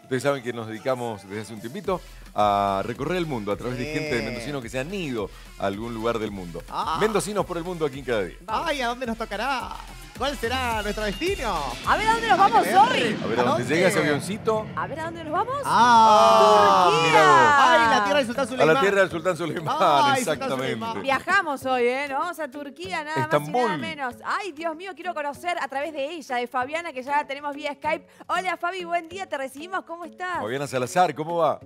Ustedes saben que nos dedicamos desde hace un tiempito a recorrer el mundo a través de gente de mendocinos que se han ido a algún lugar del mundo. Mendocinos por el mundo aquí en Cada Día. ¡Ay, a dónde nos tocará! ¿Cuál será nuestro destino? A ver a dónde nos vamos hoy. A ver a dónde llega ese avioncito. A ver a dónde nos vamos. Turquía. Mira vos. ¡Ay, la tierra del Sultán A Suleimán! la tierra del Sultán Suleimán, Ay, exactamente. Sultán Suleimán. Viajamos hoy, ¿eh? Nos vamos a Turquía, nada Estambul. más y nada menos. Ay, Dios mío, quiero conocer a través de ella, de Fabiana, que ya la tenemos vía Skype. Hola, Fabi, buen día, te recibimos, ¿cómo estás? Fabiana Salazar, ¿cómo va?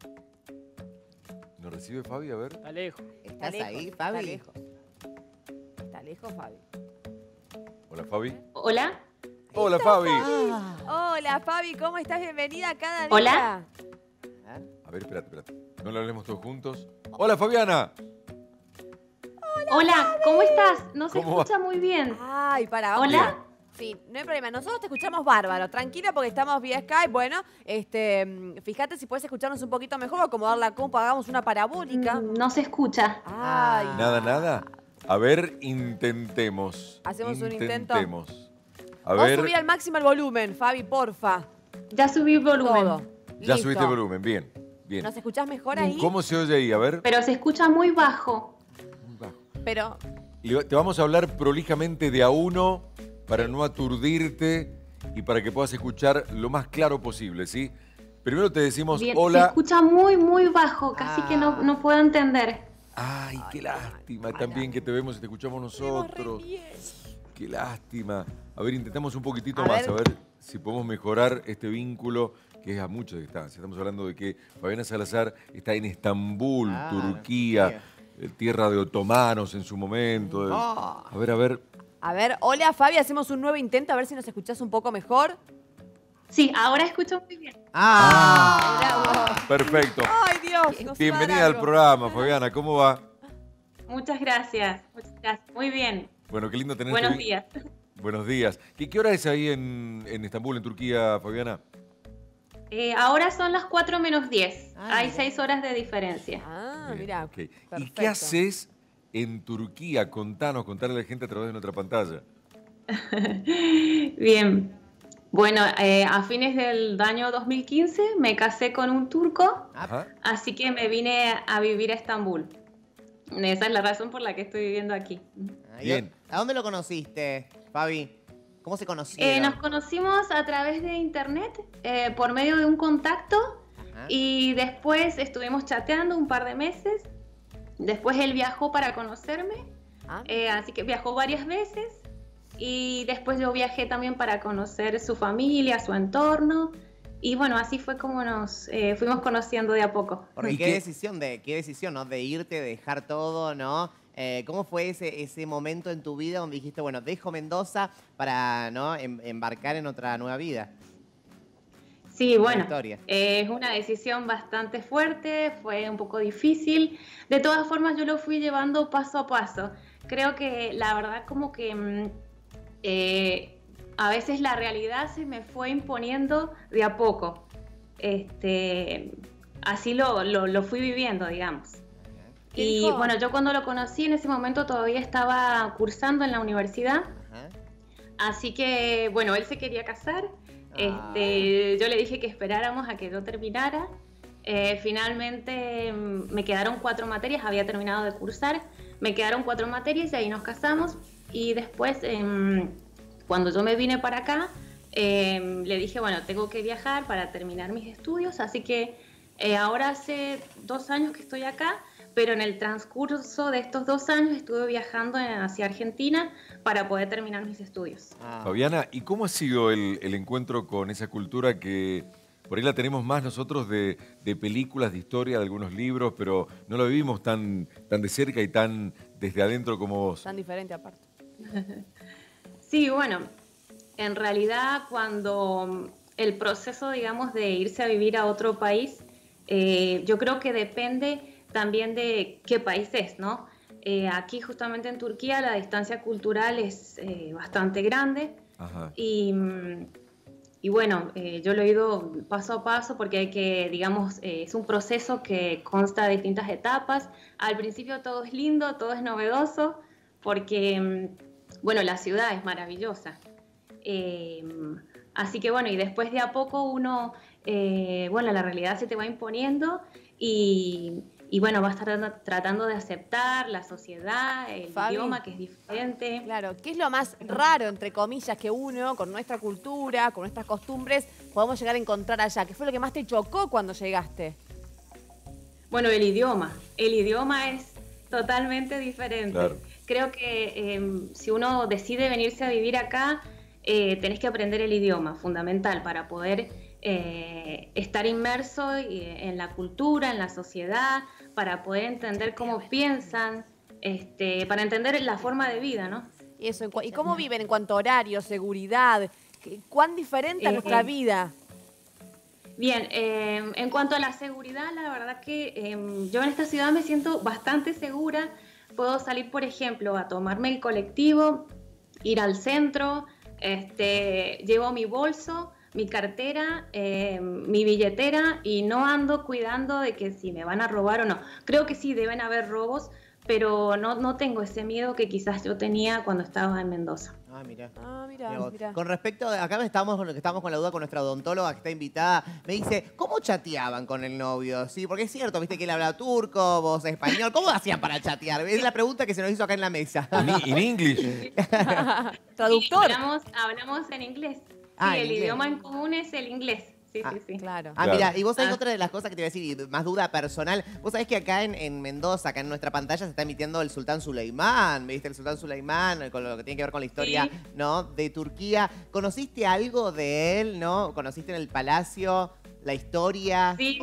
¿Nos recibe Fabi? A ver. Está lejos. Está ¿Estás ahí, está Fabi? lejos. Está lejos, Fabi. Hola, Fabi. Hola. Hola, Fabi. Hola, Fabi, ¿cómo estás? Bienvenida a Cada Día. Hola. A ver, espérate. No lo hablemos todos juntos. Hola, Fabiana. Hola, ¿cómo estás? No se ¿Cómo va? escucha muy bien. Ay, para, vamos. Hola. Sí, no hay problema. Nosotros te escuchamos bárbaro. Tranquila porque estamos vía Skype. Bueno, fíjate si puedes escucharnos un poquito mejor o acomodar la compu, hagamos una parabólica. No se escucha. Ay. Nada. A ver, intentemos. ¿Hacemos un intento? Intentemos. A Vos ver. subí al máximo el volumen, Fabi, porfa. Ya subí el volumen. Todo. Ya Listo. subiste el volumen, bien. ¿Nos escuchás mejor ahí? ¿Cómo se oye ahí? A ver. Pero se escucha muy bajo. Muy bajo. Pero, Te vamos a hablar prolijamente de a uno para no aturdirte y para que puedas escuchar lo más claro posible, ¿sí? Primero te decimos Bien, se hola. escucha muy, muy bajo. Casi que no puedo entender. Ay, qué lástima también que te vemos y te escuchamos nosotros. Qué lástima. A ver, intentamos un poquitito más, a ver si podemos mejorar este vínculo que es a mucha distancia. Estamos hablando de que Fabiana Salazar está en Estambul, Turquía, tierra de otomanos en su momento. A ver. a ver, hola, Fabi, hacemos un nuevo intento a ver si nos escuchás un poco mejor. Sí, ahora escucho muy bien. Mirá vos. Perfecto. Ay, Dios. nos iba a Bienvenida dar al algo. programa, Fabiana. ¿Cómo va? Muchas gracias. Muy bien. Bueno, qué lindo tenerte. Buenos días. Buenos días. ¿Qué hora es ahí en Estambul, en Turquía, Fabiana? Ahora son las 4 menos 10. Hay 6 horas de diferencia. Bien, Mirá. ok. ¿Y Perfecto. qué haces en Turquía? Contanos, contarle a la gente a través de nuestra pantalla. Bien. Bueno, a fines del año 2015 me casé con un turco, Ajá. así que me vine a vivir a Estambul. Esa es la razón por la que estoy viviendo aquí. Bien. ¿A dónde lo conociste, Fabi? ¿Cómo se conocieron? Nos conocimos a través de internet, por medio de un contacto, y después estuvimos chateando un par de meses. Después él viajó para conocerme, así que viajó varias veces. Y después yo viajé también para conocer su familia, su entorno. Y bueno, así fue como nos fuimos conociendo de a poco. Porque qué decisión, ¿no? De irte, de dejar todo, ¿no? ¿Cómo fue ese momento en tu vida donde dijiste, bueno, dejo Mendoza para, ¿no? embarcar en otra nueva vida? Sí, bueno, Historia. es una decisión bastante fuerte, fue un poco difícil. De todas formas, yo lo fui llevando paso a paso. Creo que la verdad como que a veces la realidad se me fue imponiendo de a poco. Así lo fui viviendo, digamos. Y bueno, yo cuando lo conocí en ese momento todavía estaba cursando en la universidad. Así que, bueno, él se quería casar. Yo le dije que esperáramos a que yo terminara. Finalmente me quedaron 4 materias, había terminado de cursar. Me quedaron 4 materias y ahí nos casamos. Y después, cuando yo me vine para acá, le dije, bueno, tengo que viajar para terminar mis estudios. Así que ahora hace 2 años que estoy acá. Pero en el transcurso de estos 2 años estuve viajando hacia Argentina para poder terminar mis estudios. Fabiana, ¿y cómo ha sido el encuentro con esa cultura que por ahí la tenemos más nosotros de películas, de historia, de algunos libros, pero no lo vivimos tan de cerca y tan desde adentro como vos? Tan diferente aparte. Sí, bueno, en realidad cuando el proceso, digamos, de irse a vivir a otro país, yo creo que depende también de qué país es, ¿no? Aquí justamente en Turquía la distancia cultural es bastante grande. Y bueno, yo lo he ido paso a paso porque hay que, digamos, es un proceso que consta de distintas etapas. Al principio todo es lindo, todo es novedoso, porque, bueno, la ciudad es maravillosa. Así que bueno, y después de a poco uno bueno, la realidad se te va imponiendo y bueno, vas tratando de aceptar la sociedad, el Fabi, idioma que es diferente. claro, ¿qué es lo más raro, entre comillas, que uno, con nuestra cultura, con nuestras costumbres, podemos llegar a encontrar allá? ¿Qué fue lo que más te chocó cuando llegaste? Bueno, el idioma. El idioma es totalmente diferente. Claro. Creo que si uno decide venirse a vivir acá, tenés que aprender el idioma, fundamental, para poder estar inmerso en la cultura, en la sociedad, para poder entender cómo piensan, para entender la forma de vida, ¿no? Y eso, ¿y cómo viven en cuanto a horario, seguridad? ¿Cuán diferente a nuestra vida? Bien, en cuanto a la seguridad, la verdad que yo en esta ciudad me siento bastante segura. Puedo salir, por ejemplo, a tomarme el colectivo, ir al centro, llevo mi bolso, mi cartera, mi billetera y no ando cuidando de que si me van a robar o no. Creo que sí, deben haber robos, pero no tengo ese miedo que quizás yo tenía cuando estaba en Mendoza. Ah, mira. Ah, mira. Con respecto, acá estamos con la duda con nuestra odontóloga que está invitada. Me dice, ¿cómo chateaban con el novio? Sí, porque es cierto, viste que él habla turco, vos español. ¿Cómo hacían para chatear? Es la pregunta que se nos hizo acá en la mesa. ¿En English? Traductor. Hablamos en inglés. Ah, Sí, en el inglés. idioma en común es el inglés. Sí, sí. Claro. Ah, Claro. mira, y vos sabés otra de las cosas que te iba a decir, y más duda personal. Vos sabés que acá en Mendoza, acá en nuestra pantalla, se está emitiendo el Sultán Suleimán, ¿viste? El Sultán Suleimán, con lo que tiene que ver con la historia, Sí. ¿no? De Turquía. ¿Conociste algo de él, no? ¿Conociste en el palacio la historia? Sí.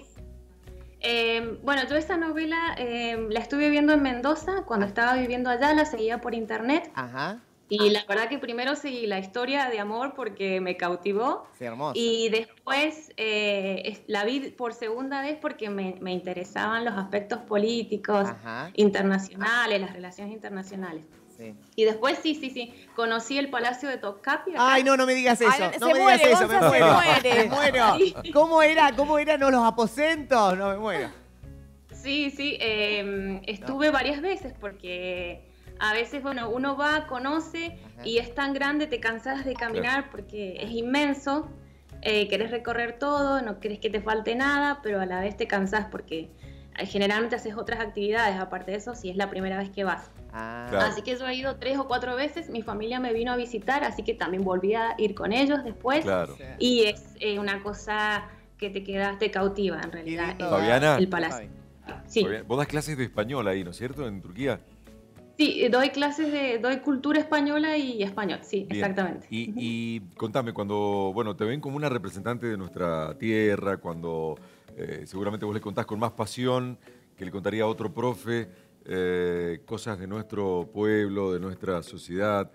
Bueno, yo esa novela la estuve viendo en Mendoza cuando estaba viviendo allá, la seguía por internet Ajá. y la verdad que primero seguí la historia de amor porque me cautivó Sí, hermoso. y después la vi por segunda vez porque me interesaban los aspectos políticos, Ajá. internacionales, las relaciones internacionales. Sí. Y después sí, conocí el Palacio de Topkapi. acá. Ay, no me digas eso. Ay, no se me muere, digas eso, me Gonza, se muero. muere. Me muero. Sí. ¿Cómo eran los aposentos? No, me muero. Sí, estuve varias veces porque a veces, bueno, uno va, conoce Ajá. y es tan grande, te cansas de caminar porque es inmenso, querés recorrer todo, no querés que te falte nada, pero a la vez te cansás porque generalmente haces otras actividades, aparte de eso, si es la primera vez que vas. Ah. Claro. Así que yo he ido 3 o 4 veces, mi familia me vino a visitar, así que también volví a ir con ellos después. Claro. Sí. Y es una cosa que te cautiva en realidad. lindo. Fabiana. El palacio. Sí. Vos das clases de español ahí, ¿no es cierto? En Turquía. Sí, doy doy cultura española y español, sí, Bien. exactamente. Y contame, cuando, bueno, te ven como una representante de nuestra tierra, cuando seguramente vos le contás con más pasión que le contaría a otro profe, cosas de nuestro pueblo, de nuestra sociedad.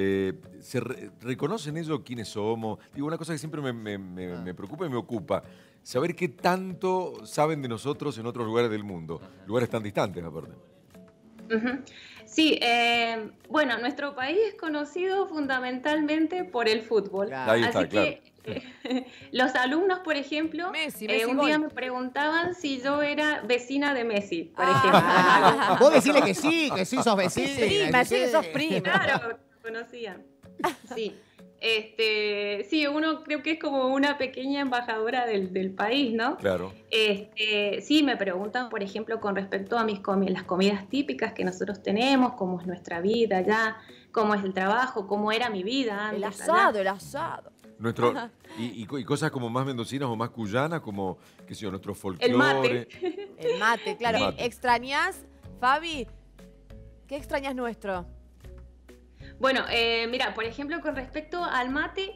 ¿Reconocen ellos quiénes somos? Digo, una cosa que siempre me preocupa y me ocupa, saber qué tanto saben de nosotros en otros lugares del mundo, lugares tan distantes aparte. Ujú. Sí, bueno, nuestro país es conocido fundamentalmente por el fútbol. Claro. Ahí está, Así que los alumnos, por ejemplo, Messi, un gol. día me preguntaban si yo era vecina de Messi, por Ah, vos decirle que sí, sos vecina. Prima, sí que sos ejemplo. prima. Claro, conocían. Sí. Sí, uno creo que es como una pequeña embajadora del país, ¿no? Claro. Sí, me preguntan, por ejemplo, con respecto a las comidas típicas que nosotros tenemos, cómo es nuestra vida allá, cómo es el trabajo, cómo era mi vida antes El allá. asado, el asado. Y cosas como más mendocinas o más cuyanas, como, qué sé yo, nuestro folclore. El mate. El mate, claro. El mate. ¿Extrañás, Fabi? ¿Qué extrañas nuestro? Bueno, mira, por ejemplo, con respecto al mate,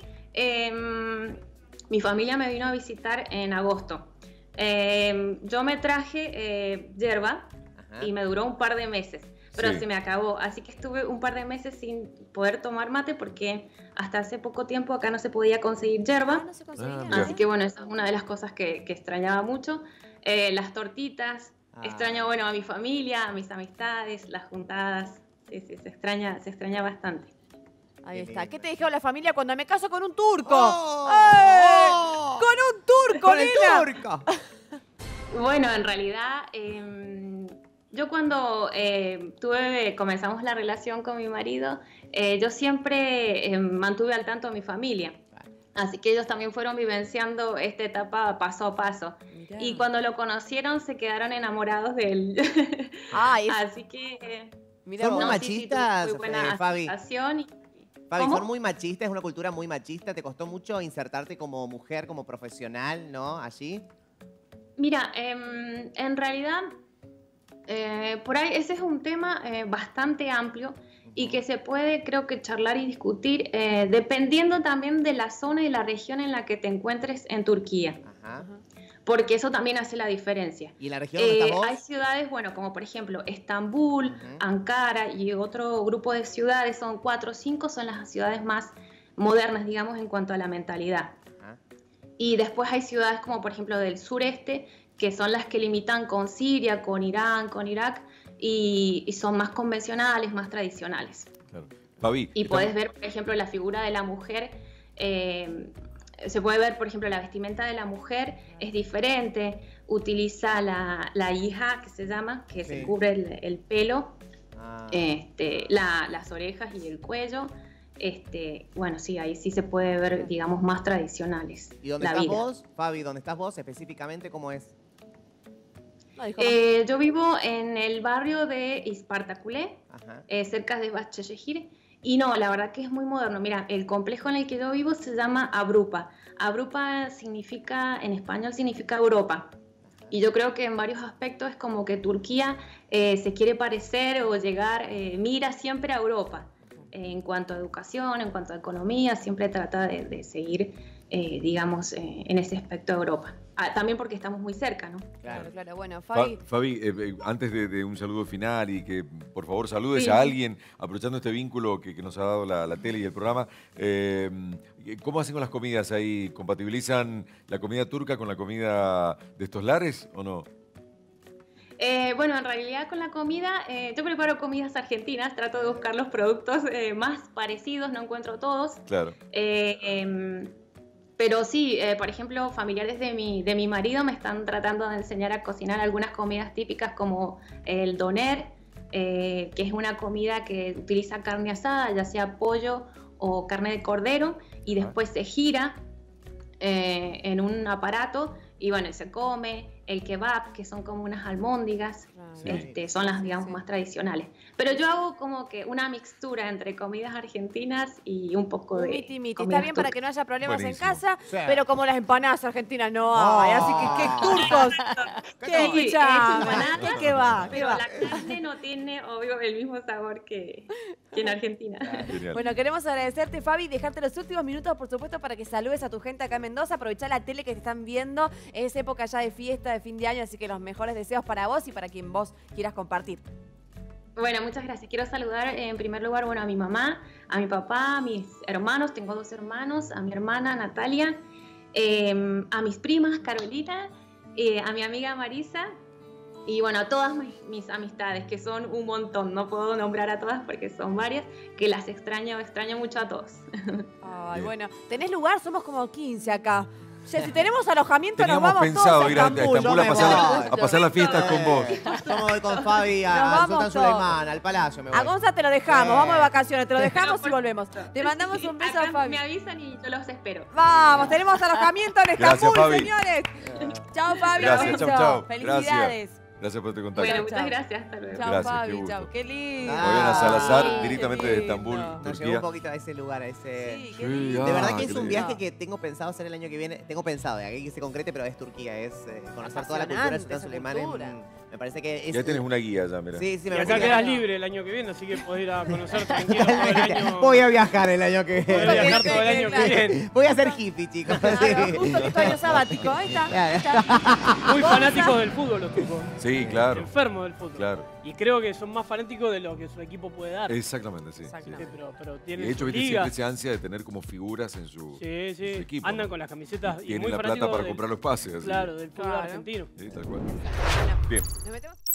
mi familia me vino a visitar en agosto. Yo me traje yerba Ajá. y me duró un par de meses, pero Sí. se me acabó. Así que estuve un par de meses sin poder tomar mate porque hasta hace poco tiempo acá no se podía conseguir yerba. No se conseguía. mira. Así que bueno, esa es una de las cosas que extrañaba mucho. Las tortitas, Ah. extraño bueno a mi familia, a mis amistades, las juntadas. Sí, se extraña bastante. Ahí Qué está. lindo. ¿Qué te dijeron la familia cuando me caso con un turco? ¡Oh! ¡Eh! ¡Oh! ¡Con un turco, ¡Con el nena! turco! Bueno, en realidad, yo cuando comenzamos la relación con mi marido, yo siempre mantuve al tanto a mi familia. Así que ellos también fueron vivenciando esta etapa paso a paso. Mirá. Y cuando lo conocieron se quedaron enamorados de él. Ay, Así que mirá Son muy vos. no, sí, machistas, muy buena Fabi. aceptación Fabi, ¿Cómo? son muy machistas, es una cultura muy machista. ¿Te costó mucho insertarte como mujer, como profesional, no? Allí. Mira, en realidad, por ahí ese es un tema bastante amplio y que se puede, creo que, charlar y discutir dependiendo también de la zona y la región en la que te encuentres en Turquía, Ajá. porque eso también hace la diferencia. ¿Y la región donde estás vos? Hay ciudades, bueno, como por ejemplo Estambul, Ujú. Ankara y otro grupo de ciudades, son 4 o 5, son las ciudades más modernas, digamos, en cuanto a la mentalidad. Ajá. Y después hay ciudades como por ejemplo del sureste, que son las que limitan con Siria, con Irán, con Irak, y son más convencionales, más tradicionales. Claro. Fabi, Y estamos- podés ver, por ejemplo, la figura de la mujer, se puede ver, por ejemplo, la vestimenta de la mujer es diferente, utiliza la hija, que se llama, que Sí. se cubre el pelo, Ah. las orejas y el cuello. Bueno, sí, ahí sí se puede ver, digamos, más tradicionales. ¿Y dónde la estás vida. vos, Fabi? ¿Dónde estás vos específicamente? ¿Cómo es? No, dijo más. Yo vivo en el barrio de Ispartakulé, Ajá. cerca de Bahçeşehir, y no, la verdad que es muy moderno. Mira, el complejo en el que yo vivo se llama Avrupa. Avrupa significa, en español significa Europa. Y yo creo que en varios aspectos es como que Turquía se quiere parecer o llegar, mira siempre a Europa. En cuanto a educación, en cuanto a economía, siempre trata de seguir, digamos, en ese aspecto a Europa. También porque estamos muy cerca, ¿no? Claro, claro. Bueno, Fabi. Fabi, antes de un saludo final y que por favor saludes Sí. a alguien, aprovechando este vínculo que nos ha dado la tele y el programa, ¿cómo hacen con las comidas ahí? ¿Compatibilizan la comida turca con la comida de estos lares o no? Bueno, en realidad con la comida, yo preparo comidas argentinas, trato de buscar los productos más parecidos, no encuentro todos. Claro. Pero sí, por ejemplo, familiares de mi marido me están tratando de enseñar a cocinar algunas comidas típicas como el doner, que es una comida que utiliza carne asada, ya sea pollo o carne de cordero, y después se gira en un aparato y bueno, se come. El kebab, que son como unas albóndigas, Sí. son las, digamos, Sí. más tradicionales. Pero yo hago como que una mixtura entre comidas argentinas y un poco de Miti, miti. Está comidas bien para turcas. que no haya problemas Buenísimo. en casa, Sí. pero como las empanadas argentinas no hay. Así que, ¿qué turcos? ¿Qué Sí, escuchame? empanada, ¿Qué va? ¿Qué Pero va? la carne no tiene, obvio, el mismo sabor que en Argentina. Genial. Bueno, queremos agradecerte, Fabi, dejarte los últimos minutos, por supuesto, para que saludes a tu gente acá en Mendoza. Aprovechá la tele que te están viendo. Es época ya de fiesta, de fin de año, así que los mejores deseos para vos y para quien vos quieras compartir. Bueno, muchas gracias. Quiero saludar en primer lugar, bueno, a mi mamá, a mi papá, a mis hermanos, tengo 2 hermanos, a mi hermana Natalia, a mis primas Carolina, a mi amiga Marisa y bueno, a todas mis amistades, que son un montón. No puedo nombrar a todas porque son varias, que las extraño mucho a todos. Ay, Bien. bueno, ¿tenés lugar? Somos como 15 acá. O sea, si tenemos alojamiento, nos Teníamos vamos pensado todos ir a Estambul. Estambul a Yo me pasar, voy. a pasar las fiestas con vos. Yo me voy con Fabi Nos a vamos Sultán todos. Suleimán, al palacio me voy. A Gonza te lo dejamos, vamos de vacaciones, te lo dejamos y por volvemos. supuesto. Te mandamos un beso, Acá Fabi. me avisan y yo los espero. Vamos, tenemos alojamiento en Gracias, Estambul, Fabi. señores. Chao, Fabi. Gracias, beso. chau, chau. Felicidades. Gracias por este contacto. Bueno, Chao, muchas chao. gracias. Hasta luego. Chao, Gracias, qué Fabi. gusto. Chao, qué lindo. Fabiana Salazar, Qué directamente de lindo. Estambul, Nos llevó Turquía. un poquito a ese lugar, a ese... Sí, qué Sí, lindo. De verdad Ah, que qué es un lindo. viaje que tengo pensado hacer el año que viene. Tengo pensado, de aquí que se concrete, pero es Turquía. Es conocer toda la cultura de Apasionante Sultán esa Suleimán. cultura. Me parece que es... Ya tenés una guía ya, mira. Sí, sí, Y me acá parece quedas que... libre el año que viene, así que podés ir a conocer tranquilo todo el año. Voy a viajar el año que Podés viene. viajar todo el año que viene. Voy a ser hippie, chicos. Claro, justo que estoy año sabático. Ahí está. Ahí está. Muy fanáticos del fútbol los turcos. Sí, claro. Enfermos del fútbol. Claro. Y creo que son más fanáticos de lo que su equipo puede dar. Exactamente, sí. Exactamente. Sí, pero Y tienen de hecho, su viste, liga. siempre esa ansia de tener como figuras en su, Sí, en su sí. equipo. Andan ¿no? con las camisetas y Tienen muy la plata fanáticos para del- comprar los pases. así. Claro, del fútbol Claro. argentino. Sí, tal cual. Bueno, Bien. nos metemos.